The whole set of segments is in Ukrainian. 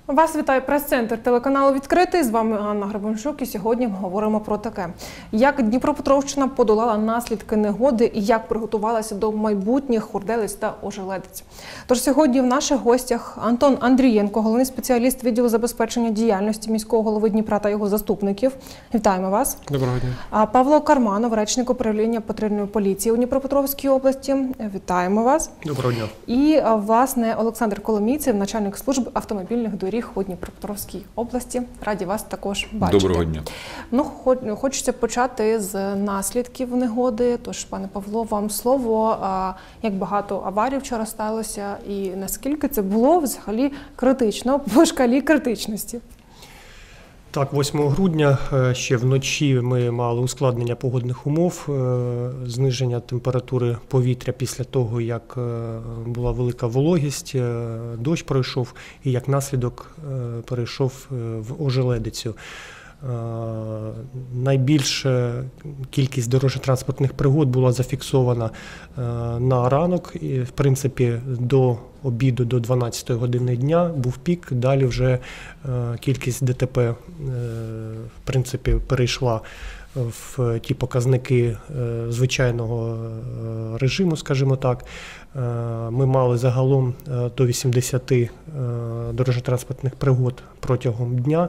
Вас вітає прес-центр телеканалу «Відкритий». З вами Анна Гребенщук і сьогодні говоримо про таке. Як Дніпропетровщина подолала наслідки негоди і як приготувалася до майбутніх Хурделиць та Ожеледиць. Тож сьогодні в наших гостях Антон Андрієнко, головний спеціаліст відділу забезпечення діяльності міського голови Дніпра та його заступників. Вітаємо вас. Доброго дня. Павло Карманов, речник управління патрульної поліції у Дніпропетровській області. Вітаємо вас. Доброго дня. І, власне, Олександр Коломійцев, начальник служби автомобільних доріг у Дніпропетровській області. Раді вас також бачити. Доброго дня. Ну, хочеться почати з наслідків негоди. Тож, пане Павло, вам слово. Як багато аварій вчора сталося і наскільки це було взагалі критично, по шкалі критичності? Так, 8 грудня ще вночі ми мали ускладнення погодних умов, зниження температури повітря після того, як була велика вологість, дощ пройшов і як наслідок перейшов в Ожеледицю. Найбільша кількість дорожньо-транспортних пригод була зафіксована на ранок, і, в принципі, до обіду, до 12 години дня був пік, далі вже кількість ДТП, в принципі, перейшла в ті показники звичайного режиму, скажімо так. Ми мали загалом до 80 дорожньо-транспортних пригод протягом дня.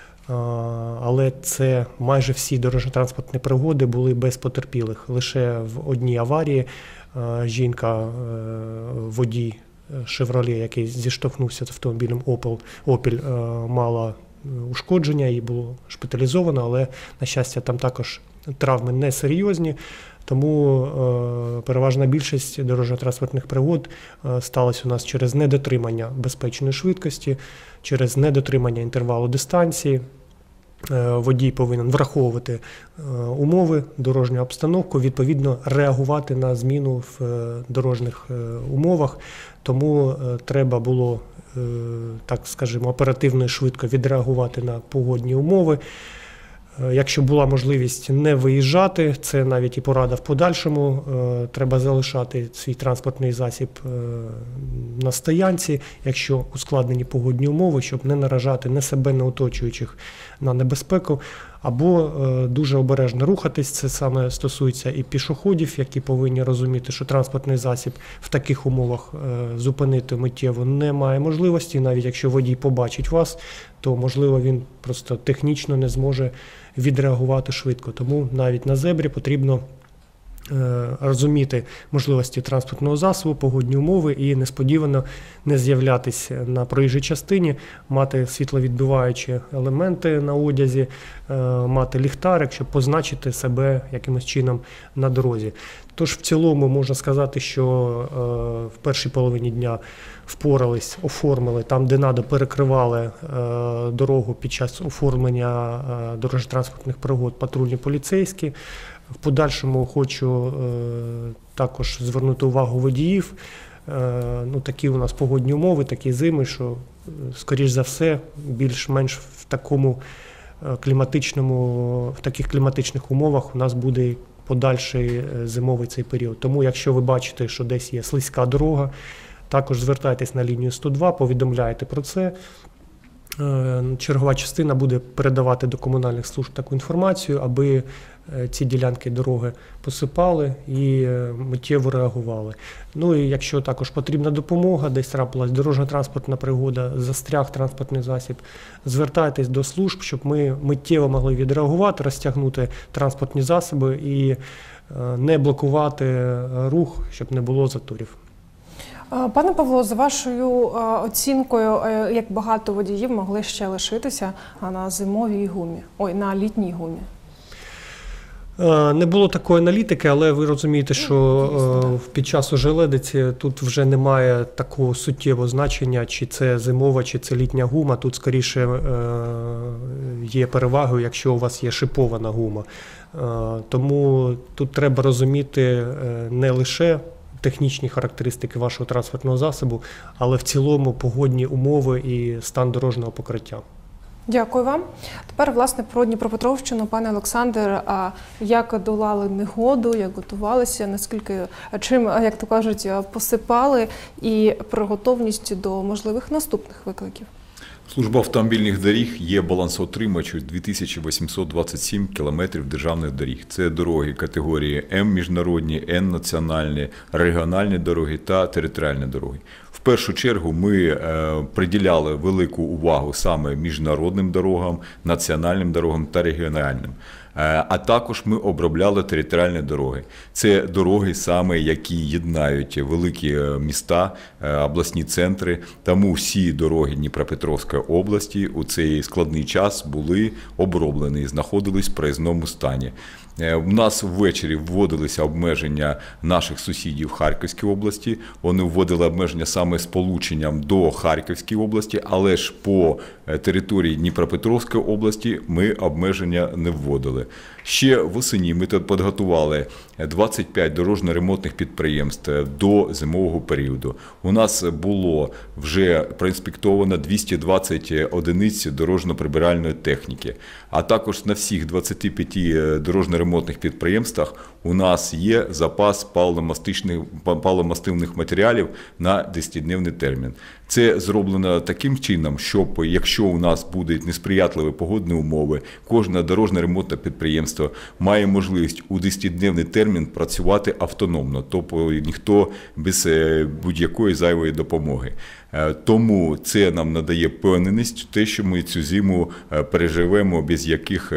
Але це майже всі дорожньо-транспортні пригоди були без потерпілих. Лише в одній аварії жінка, водій «Шевроле», який зіштовхнувся з автомобілем «Опель», мала ушкодження, її було шпиталізовано, але, на щастя, там також травми не серйозні. Тому переважна більшість дорожньо-транспортних пригод сталося у нас через недотримання безпечної швидкості, через недотримання інтервалу дистанції. Водій повинен враховувати умови, дорожню обстановку, відповідно реагувати на зміну в дорожніх умовах. Тому треба було, так скажімо, оперативно і швидко відреагувати на погодні умови. Якщо була можливість не виїжджати, це навіть і порада в подальшому, треба залишати свій транспортний засіб на стоянці, якщо ускладнені погодні умови, щоб не наражати ні себе, ні оточуючих на небезпеку, або дуже обережно рухатись. Це саме стосується і пішоходів, які повинні розуміти, що транспортний засіб в таких умовах зупинити миттєво немає можливості. Навіть якщо водій побачить вас, то, можливо, він просто технічно не зможе відреагувати швидко. Тому навіть на зебрі потрібно розуміти можливості транспортного засобу, погодні умови і несподівано не з'являтися на проїжджій частині, мати світловідбиваючі елементи на одязі, мати ліхтарик, щоб позначити себе якимось чином на дорозі. Тож в цілому можна сказати, що в першій половині дня впорались, оформили, там де надо, перекривали дорогу під час оформлення дорожньо-транспортних пригод патрульні поліцейські. В подальшому хочу також звернути увагу водіїв. Такі у нас погодні умови, такі зими, що, скоріш за все, більш-менш в таких кліматичних умовах у нас буде подальший зимовий цей період. Тому, якщо ви бачите, що десь є слизька дорога, також звертайтесь на лінію 102, повідомляйте про це. Чергова частина буде передавати до комунальних служб таку інформацію, аби ці ділянки дороги посипали і миттєво реагували. Ну і якщо також потрібна допомога, десь трапилась дорожньо-транспортна пригода, застряг транспортний засіб, звертайтесь до служб, щоб ми миттєво могли відреагувати, розтягнути транспортні засоби і не блокувати рух, щоб не було заторів. Пане Павло, за вашою оцінкою, як багато водіїв могли ще лишитися на зимовій гумі, на літній гумі? Не було такої аналітики, але ви розумієте, що під час Ожеледиці тут вже немає такого суттєвого значення, чи це зимова, чи це літня гума. Тут скоріше є перевагою, якщо у вас є шипована гума. Тому тут треба розуміти не лише технічні характеристики вашого транспортного засобу, але в цілому погодні умови і стан дорожнього покриття. Дякую вам. Тепер, власне, про Дніпропетровщину. Пане Олександр, як долали негоду, як готувалися, наскільки, чим, як то кажуть, посипали і про готовність до можливих наступних викликів? Служба автомобільних доріг є балансоутримувачем 2827 кілометрів державних доріг. Це дороги категорії М міжнародні, Н національні, регіональні дороги та територіальні дороги. В першу чергу ми приділяли велику увагу саме міжнародним дорогам, національним дорогам та регіональним. А також ми обробляли територіальні дороги. Це дороги саме, які єднають великі міста, обласні центри. Тому всі дороги Дніпропетровської області у цей складний час були оброблені і знаходились в проїзному стані. У нас ввечері вводилися обмеження наших сусідів в Харківській області. Вони вводили обмеження саме сполученням до Харківської області, але ж по території Дніпропетровської області ми обмеження не вводили. Ще восені ми тут підготували 25 дорожньо-ремонтних підприємств до зимового періоду. У нас було вже проінспектовано 220 одиниць дорожньо-прибиральної техніки. А також на всіх 25 дорожньо-ремонтних підприємствах у нас є запас паливомастильних матеріалів на 10-дневний термін. Це зроблено таким чином, щоб якщо у нас будуть несприятливі погодні умови, кожне дорожньо-ремонтне підприємство має можливість у 10-дневний термін працювати автономно, тобто ніхто без будь-якої зайвої допомоги. Тому це нам надає впевненість в те, що ми цю зиму переживемо без яких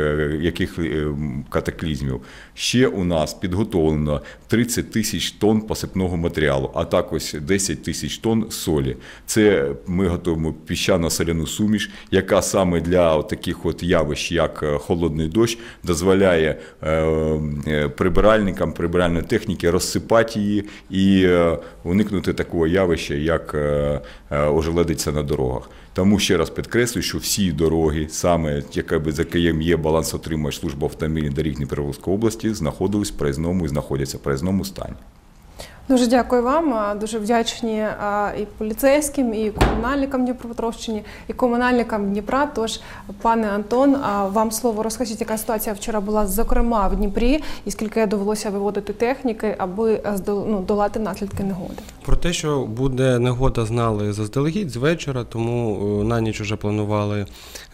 катаклізмів. Ще у нас підготовлено 30 тисяч тонн посипного матеріалу, а також 10 тисяч тонн солі. Це ми готуємо піщано-соляну суміш, яка саме для таких явищ, як холодний дощ, дозволяє прибиральникам прибиральної техніки розсипати її і уникнути такого явища, як ожеледиця на дорогах. Тому ще раз підкреслюю, що всі дороги, саме за яким є балансоутримувач Служба автомобільних доріг Дніпропетровської області, знаходились в проїзному і знаходяться в проїзному стані. Дуже дякую вам. Дуже вдячні і поліцейським, і комунальникам Дніпропетровщини, і комунальникам Дніпра. Тож, пане Антон, вам слово. Розкажіть, яка ситуація вчора була, зокрема, в Дніпрі, і скільки довелося виводити техніки, аби долати наслідки негоди? Про те, що буде негода, знали заздалегідь, з вечора, тому на ніч вже планували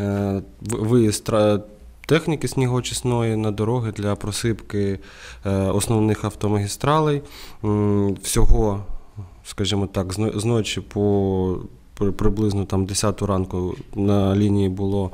виїзд техніки снігоочисної на дороги для просипки основних автомагістралей. Всього, скажімо так, з ночі по приблизно 10 ранку на лінії було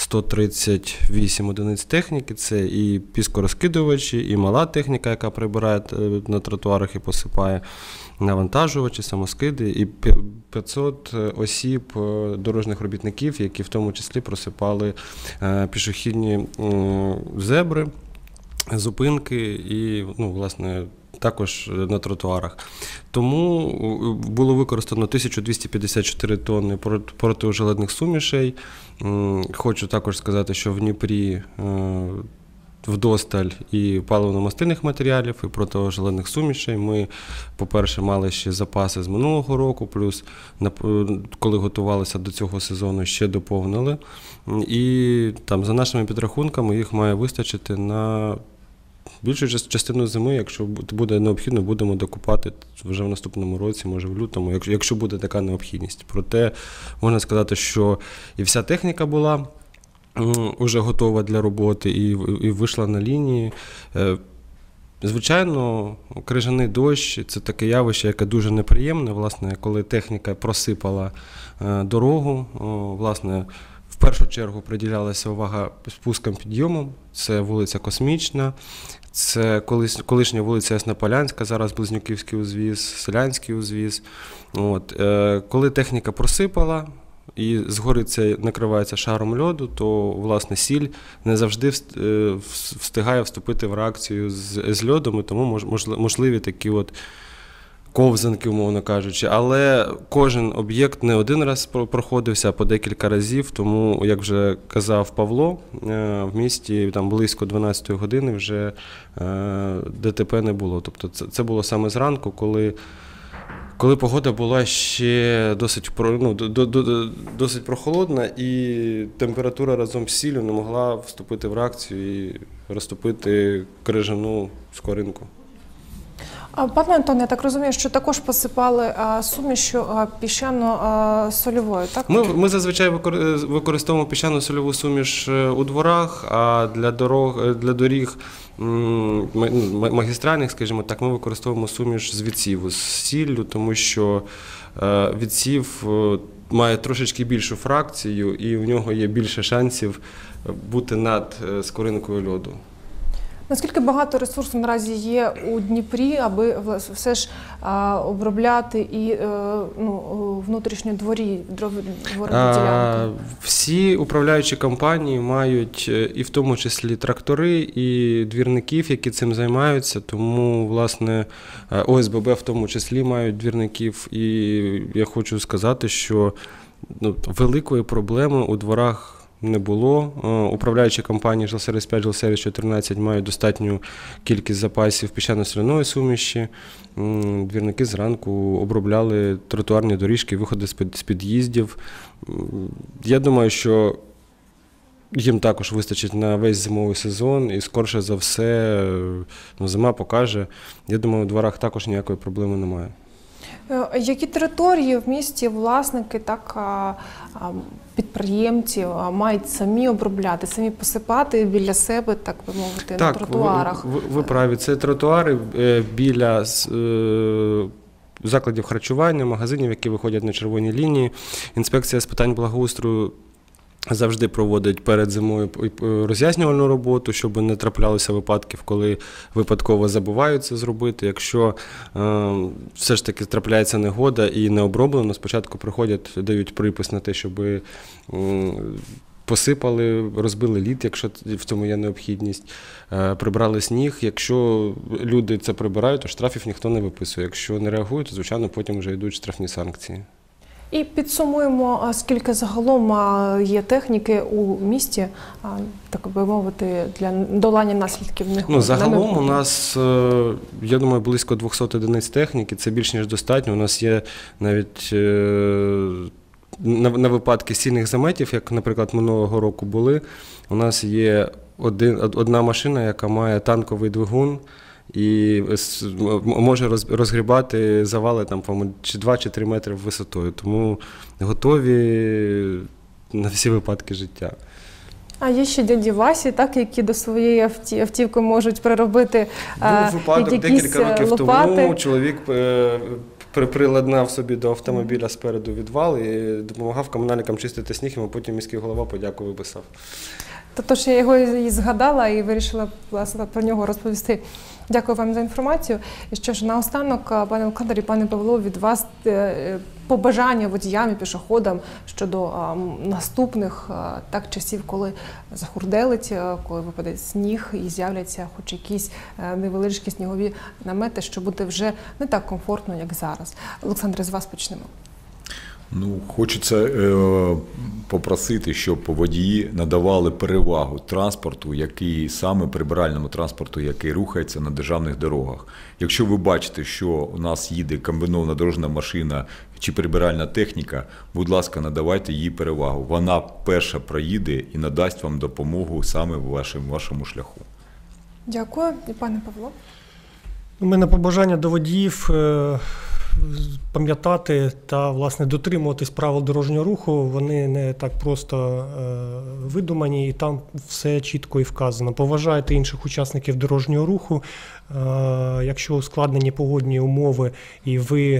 138 одиниць техніки. Це і піскорозкидувачі, і мала техніка, яка прибирає на тротуарах і посипає, навантажувачі, самоскиди, і 500 осіб, дорожніх робітників, які в тому числі просипали пішохідні зебри, зупинки і, власне, також на тротуарах. Тому було використано 1254 тонни протиожеледних сумішей. Хочу також сказати, що в Дніпрі вдосталь і паливно-мастильних матеріалів, і протиожеледних сумішей. Ми, по-перше, мали ще запаси з минулого року, плюс, коли готувалися до цього сезону, ще доповнили. І за нашими підрахунками їх має вистачити на більшу частину зими. Якщо буде необхідно, будемо докупати вже в наступному році, може в лютому, якщо буде така необхідність. Проте можна сказати, що і вся техніка була вже готова для роботи і вийшла на лінії. Звичайно, крижаний дощ – це таке явище, яке дуже неприємне, власне, коли техніка просипала дорогу. Власне, в першу чергу приділялася увага спускам-підйомам. Це вулиця Космічна, це колишня вулиця Яснополянська, зараз Близнюківський узвіз, Селянський узвіз. Коли техніка просипала, і згори це накривається шаром льоду, то, власне, сіль не завжди встигає вступити в реакцію з льодом, і тому можливі такі ковзанки, умовно кажучи. Але кожен об'єкт не один раз проходився, а по декілька разів, тому, як вже казав Павло, в місті близько 12 години вже ДТП не було. Тобто це було саме зранку, коли погода була ще досить прохолодна, і температура разом з сіллю не могла вступити в реакцію і розтопити крижану скоринку. Пане Антоне, я так розумію, що також посипали сумішю піщано-сольовою, так? Ми зазвичай використовуємо піщано-сольову суміш у дворах, а для доріг магістральних, скажімо так, ми використовуємо суміш з відсіву, з сіллю, тому що відсів має трошечки більшу фракцію і в нього є більше шансів бути над скоринкою льоду. Наскільки багато ресурсу наразі є у Дніпрі, аби все ж обробляти і внутрішні дворові ділянки? Всі управляючі компанії мають і в тому числі трактори, і двірників, які цим займаються, тому, власне, ОСББ в тому числі мають двірників, і я хочу сказати, що великої проблеми у дворах не було. Управляючі компанії «Жилсервіс 5», «Жилсервіс 14» мають достатню кількість запасів піщано-соляної суміші. Двірники зранку обробляли тротуарні доріжки, виходи з під'їздів. Я думаю, що їм також вистачить на весь зимовий сезон і, скорше за все, зима покаже. Я думаю, у дворах також ніякої проблеми немає. Які території в місті власники, так підприємці мають самі обробляти, самі посипати біля себе, так би мовити, на тротуарах? Так, ви праві. Це тротуари біля закладів харчування, магазинів, які виходять на червоні лінії. Інспекція з питань благоустрою завжди проводить перед зимою роз'яснювальну роботу, щоб не траплялося випадків, коли випадково забувають це зробити. Якщо все ж таки трапляється негода і не оброблено, спочатку приходять, дають припис на те, щоб посипали, розбили лід, якщо в цьому є необхідність, прибрали сніг. Якщо люди це прибирають, то штрафів ніхто не виписує. Якщо не реагують, то, звичайно, потім вже йдуть штрафні санкції. І підсумуємо, скільки загалом є техніки у місті, так би мовити, для долання наслідків негод. Загалом у нас, я думаю, близько 200 одиниць техніки, це більш ніж достатньо. У нас є навіть на випадки сильних заметів, як, наприклад, минулого року були, у нас є одна машина, яка має танковий двигун, і може розгрібати завали там, по-моєму, 2 чи 3 метри висотою. Тому готові на всі випадки життя. А є ще дяді Васі, так, які до своєї автівки можуть приробити випадок декілька років лопати. Тому чоловік приладнав собі до автомобіля спереду відвал і допомагав комунальникам чистити сніг, йому потім міський голова подяку виписав. Тож я його і згадала і вирішила, власне, про нього розповісти. Дякую вам за інформацію. І що ж, наостанок, пане Олександр і пане Павло, від вас побажання водіям і пішоходам щодо наступних часів, коли захурделить, коли випаде сніг і з'являться хоч якісь невеличкі снігові намети, що буде вже не так комфортно, як зараз. Олександре, з вас почнемо. Хочеться попросити, щоб водії надавали перевагу транспорту, саме прибиральному транспорту, який рухається на державних дорогах. Якщо ви бачите, що у нас їде комбінована дорожня машина чи прибиральна техніка, будь ласка, надавайте їй перевагу. Вона перша проїде і надасть вам допомогу саме в вашому шляху. Дякую. І пане Павло? У мене побажання до водіїв пам'ятати та, власне, дотримуватись правил дорожнього руху. Вони не так просто видумані, і там все чітко і вказано. Поважайте інших учасників дорожнього руху. Якщо ускладнені погодні умови і ви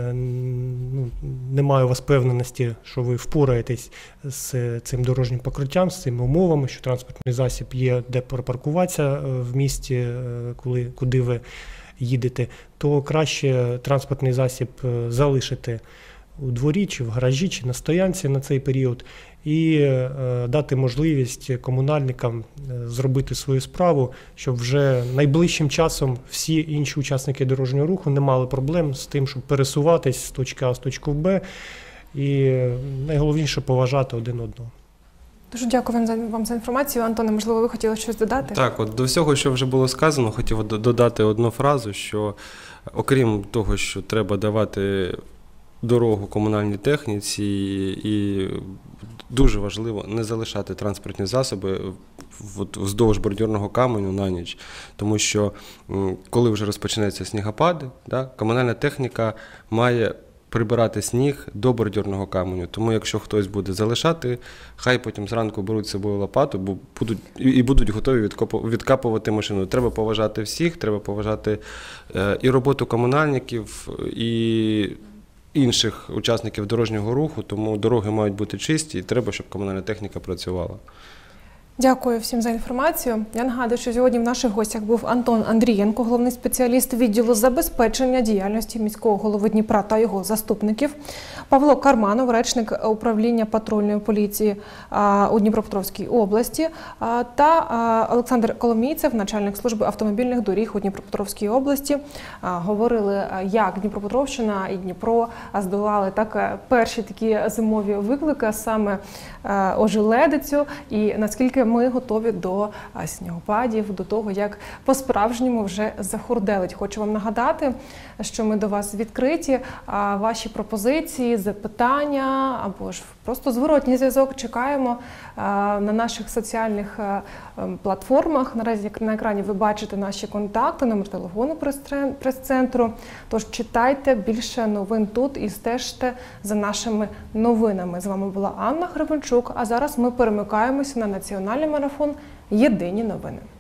немає у вас впевненості, що ви впораєтесь з цим дорожнім покриттям, з цими умовами, що транспортний засіб є де припаркуватися в місті, куди ви їдете, то краще транспортний засіб залишити у дворі, чи в гаражі, чи на стоянці на цей період і дати можливість комунальникам зробити свою справу, щоб вже найближчим часом всі інші учасники дорожнього руху не мали проблем з тим, щоб пересуватись з точки А в точку Б, і найголовніше поважати один одного. Дуже дякую вам за інформацію. Антоне, можливо, ви хотіли щось додати? Так, до всього, що вже було сказано, хотів додати одну фразу, що окрім того, що треба давати дорогу комунальній техніці, і дуже важливо не залишати транспортні засоби вздовж бордюрного каменю на ніч. Тому що коли вже розпочнеться снігопади, да, комунальна техніка має прибирати сніг до бордюрного каменю. Тому якщо хтось буде залишати, хай потім зранку беруть з собою лопату, бо будуть готові відкапувати машину. Треба поважати всіх, треба поважати і роботу комунальників, і інших учасників дорожнього руху, тому дороги мають бути чисті і треба, щоб комунальна техніка працювала. Дякую всім за інформацію. Я нагадую, що сьогодні в наших гостях був Антон Андрієнко, головний спеціаліст відділу забезпечення діяльності міського голови Дніпра та його заступників, Павло Карманов, речник управління патрульної поліції у Дніпропетровській області, та Олександр Коломійцев, начальник служби автомобільних доріг у Дніпропетровській області. Говорили, як Дніпропетровщина і Дніпро здолали перші такі зимові виклики, а саме ожеледицю, і наскільки ми готові до снігопадів, до того, як по-справжньому вже захурделить. Хочу вам нагадати, що ми до вас відкриті. Ваші пропозиції, запитання або ж просто зворотній зв'язок чекаємо на наших соціальних платформах. Наразі на екрані ви бачите наші контакти, номер телефону прес-центру. Тож читайте більше новин тут і стежте за нашими новинами. З вами була Анна Гребенчук, а зараз ми перемикаємося на національний марафон «Єдині новини».